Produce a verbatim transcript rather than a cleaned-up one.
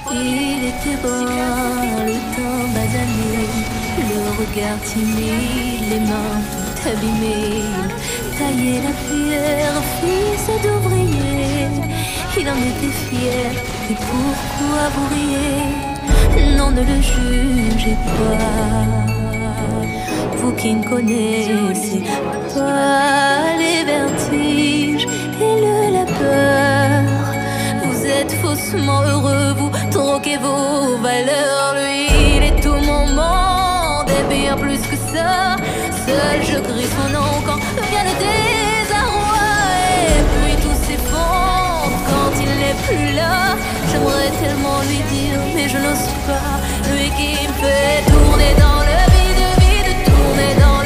Il était beau, le temps basané, le regard timide, les mains tout abîmées. Tailler la pierre, fils d'ouvrier, il en était fier, et pourquoi vous riez? Non, ne le jugez pas, vous qui ne connaissez pas les vertiges et le labeur. Vous êtes faussement heureux, vous troquez vos valeurs. Lui, il est tout mon monde et bien plus que ça. Seul je crie son nom quand vient le désarroi. Et puis tout s'effondre quand il n'est plus là. J'aimerais tellement lui dire mais je n'ose pas. Lui qui me fait tourner dans le vide, vide, tourner dans